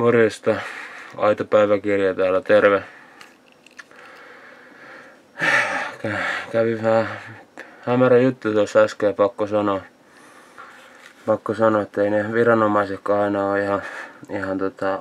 Morjesta. Aito päiväkirja täällä, terve. Kävi vähän hämärä juttu tuossa äsken, pakko sanoa, että ei ne viranomaisetkaan aina ole ihan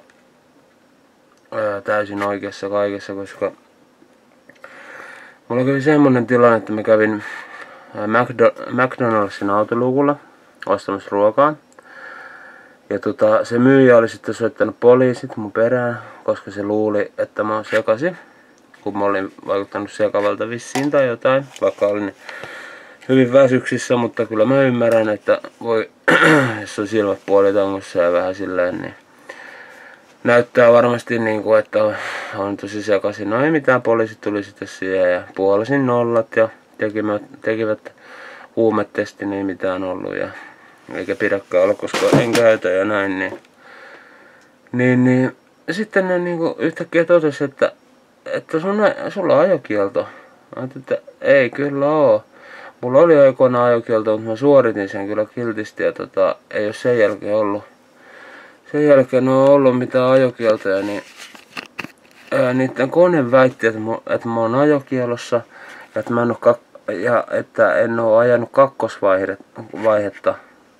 täysin oikeassa kaikessa, koska mulla kävi semmonen tilanne, että mä kävin McDonaldsin autoluukulla ostamassa ruokaa. Ja se myyjä oli sitten soittanut poliisit mun perään, koska se luuli, että mä oon sekaisin. Kun mä olin vaikuttanut sekavalta vissiin tai jotain, vaikka olin hyvin väsyksissä, mutta kyllä mä ymmärrän, että voi, jos on silmät puolitangossa ja vähän silleen, niin näyttää varmasti niinku, että on tosi sekaisin. No ei mitään, poliisit tuli sitten siihen ja puolisin nollat ja tekivät huumetestin, ei mitään ollut ja eikä pidäkään olla, koska en käytä ja näin, niin sitten ne niinku yhtäkkiä totesi, että sulla on ajokielto. Mä ajattelin, että ei kyllä oo. Mulla oli aikoinaan ajokielto, mutta mä suoritin sen kyllä kiltisti ja ei oo sen jälkeen ollut. Sen jälkeen on ollut mitään ajokieltoja, niin niiden kone väitti, että mä oon ajokielossa ja että en oo ajanut kakkosvaihetta.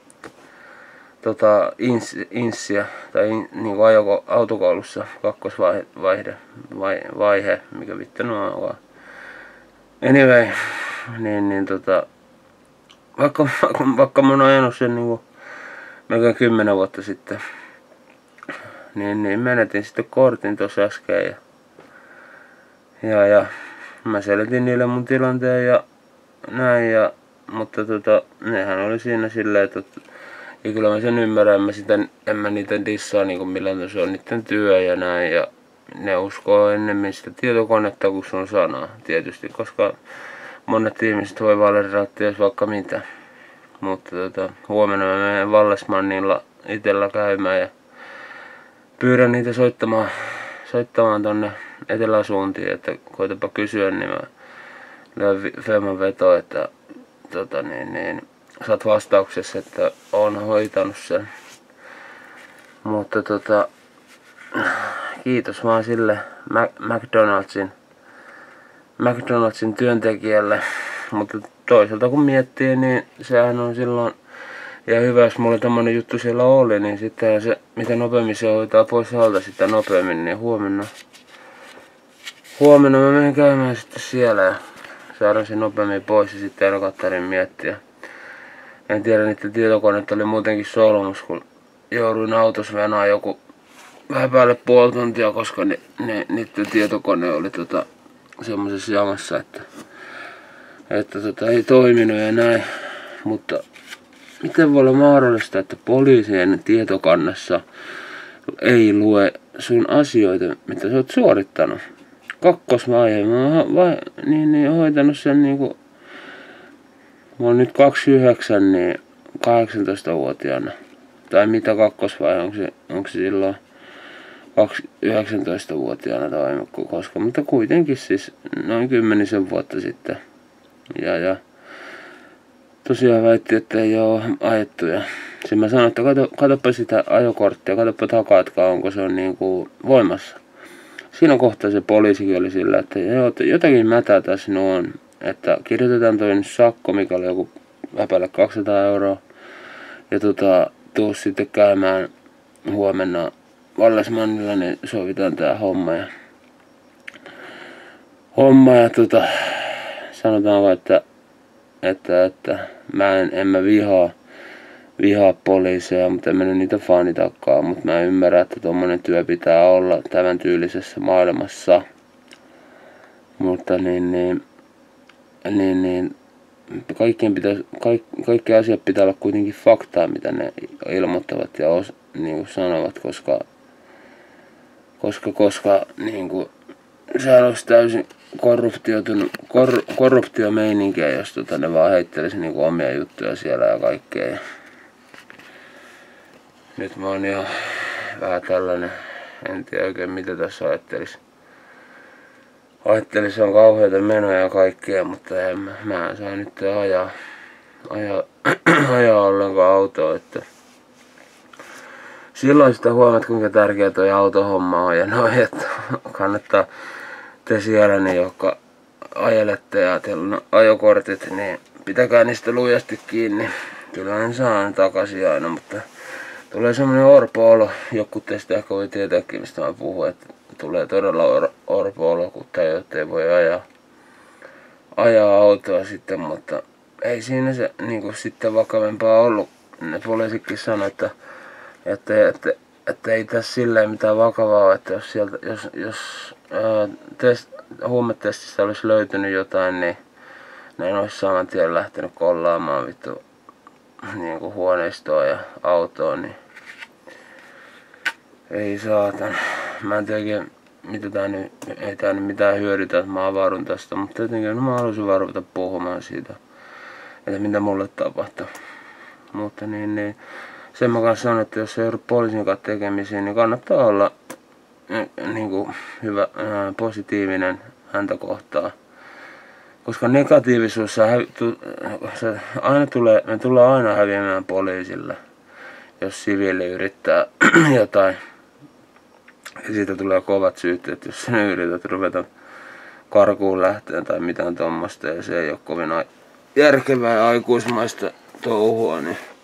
Inssiä tai niinku autokoulussa kakkosvaihe, mikä vittu on. Anyway, vaikka mä oon ajanut sen niinku melkein 10 vuotta sitten, niin menetin sitten kortin tossa äsken ja mä selitin niille mun tilanteen ja näin mutta nehän oli siinä silleen, että ja kyllä mä sen ymmärrän, en mä niitä dissaa niinku millään, se on niiden työ ja näin ja ne uskoo ennemmin sitä tietokonetta kuin sun sanaa tietysti, koska monet ihmiset voi valeroida jos vaikka mitä. Mutta huomenna mä menen Vallesmannilla itellä käymään ja pyydän niitä soittamaan tonne eteläsuuntiin, että koitapa kysyä, niin mä lyön Femman veto, että saat vastauksessa, että oon hoitanut sen. Mutta kiitos vaan sille McDonaldsin työntekijälle. Mutta toisaalta kun miettii, niin sehän on silloin, ja hyvä jos mulla tommonen juttu siellä oli, niin sitten se, mitä nopeammin se hoitaa pois alta sitä nopeammin, niin huomenna mä menen käymään sitten siellä ja saadaan se nopeammin pois ja sitten aina kattarin miettiä. En tiedä, niiden tietokoneet oli muutenkin solmus, kun jouduin autossa venaa joku vähän päälle puoli tuntia, koska niiden tietokone oli semmosessa jamassa, että ei toiminut ja näin. Mutta miten voi olla mahdollista, että poliisien tietokannassa ei lue sun asioita, mitä sä oot suorittanut? Kakkosvaihe, mä oon hoitanut sen niinku. Mä oon nyt 29, niin 18-vuotiaana. Tai mitä kakkosvaihe, onko se silloin 19-vuotiaana tai koska, mutta kuitenkin siis noin 10 vuotta sitten. Ja tosiaan väitti, että ei oo ajettu ja sitten mä sanoin, että katsopa sitä ajokorttia, katsopa takaa, että onko se on niinku voimassa. Siinä kohtaa se poliisikin oli sillä, että jotakin mätää tässä on. Että kirjoitetaan toi nyt sakko, mikä oli joku päälle 200 €. Ja tuu sitten käymään huomenna Vallesmannilla, niin sovitaan tää homma ja sanotaan vaan, että en mä vihaa poliiseja, mutta en mä niitä fanitakaan, mutta mä ymmärrän, että tommonen työ pitää olla tämän tyylisessä maailmassa. Mutta kaikki asiat pitää olla kuitenkin faktaa, mitä ne ilmoittavat ja niinku sanovat, koska niinku sehän olisi täysin korruptiomeininkiä, jos ne vaan heittelisi niinku omia juttuja siellä ja kaikkea. Nyt mä oon ihan vähän tällainen, en tiedä oikein mitä tässä ajattelis. Ajattelin, on kauheita menoja ja kaikkea, mutta mä en saa nyt ajaa ollenkaan autoa, että silloin sitä huomaat, kuinka tärkeä toi autohomma on ja noin, että kannattaa te siellä, niin, jotka ajelette ja teillä on ajokortit, niin pitäkää niistä lujasti kiinni. Kyllä ne saa takaisin aina, mutta tulee semmonen orpo-olo. Joku teistä ehkä voi tietääkin, mistä mä puhun, että tulee todella orpo-olo, kun ei voi ajaa autoa sitten, mutta ei siinä se niinku sitten vakavempaa ollut. Ne poliisitkin sanoi, että ei tässä silleen mitään vakavaa ole, että jos huumetestistä olisi löytynyt jotain, niin ne en olisi saman tien lähtenyt kollaamaan vittu niinku huoneistoa ja autoa, niin ei saatan. Mä en tiedä mitä tää nyt, ei tää nyt mitään hyödytä, että mä avaudun tästä, mutta jotenkin mä halusin vaan ruveta puhumaan siitä, että mitä mulle tapahtui. Mutta niin sen mä kanssa sanon, että jos ei joudu poliisin kanssa tekemisiin, niin kannattaa olla niinku hyvä, positiivinen häntä kohtaan. Koska negatiivisuus me tulee aina häviämään poliisille, jos siviili yrittää jotain. Ja siitä tulee kovat syytteet, jos sinä yrität ruveta karkuun lähteen tai mitään tommoista ja se ei ole kovin järkevää ja aikuismaista touhua,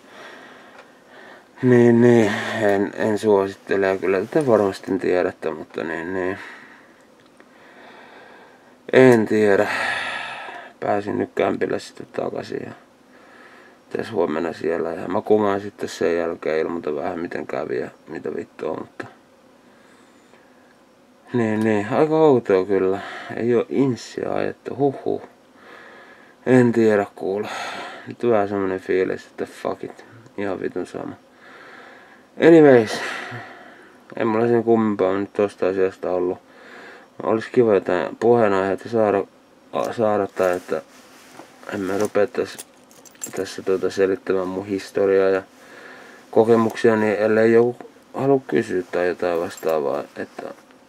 niin en suosittele ja kyllä tätä varmasti tiedätte, mutta en tiedä. Pääsin nyt kämpille sitten takaisin ja tässä huomenna siellä ja mä kuvaan sitten sen jälkeen ilmoitan vähän miten kävi ja mitä vittua, mutta aika outoa kyllä. Ei oo inssiä ajettu, huhhuh. En tiedä kuule. Nyt vähän semmonen fiilis, että fuck it. Ihan vitun sama. Anyways. En mulla sen kummempaa nyt tosta asiasta ollut. Olis kiva jotain puheenaiheita saada tai että en mä rupea tässä selittämään mun historiaa ja kokemuksia, niin ellei joku halua kysyä tai jotain vastaavaa, että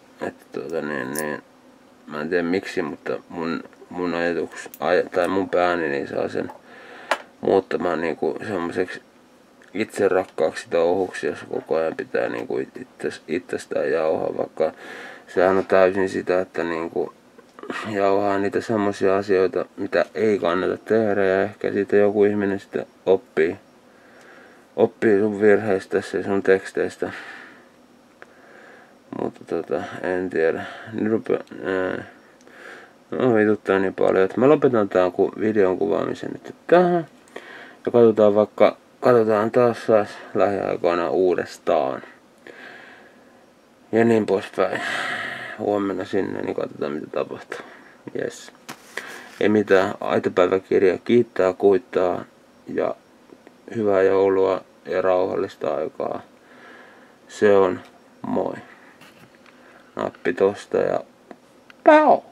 mä en tiedä miksi, mutta mun ajatus tai mun pääni niin saa sen muuttamaan niinku semmoiseksi itserakkaaksi touhuksi, jos koko ajan pitää niinku itsestään jauhaa, vaikka sehän on täysin sitä, että niinku jauhaa niitä semmoisia asioita, mitä ei kannata tehdä ja ehkä siitä joku ihminen sitten oppii sun virheistä ja sun teksteistä. Mutta en tiedä. No vituttaa niin paljon, että mä lopetan tän videon kuvaamisen nyt tähän. Ja katsotaan taas lähiaikoina uudestaan. Ja niin poispäin. Huomenna sinne, niin katsotaan mitä tapahtuu. Yes. Ei mitään, aitopäiväkirja kiittää, kuittaa ja hyvää joulua ja rauhallista aikaa. Se on moi. Nappi tosta ja pau!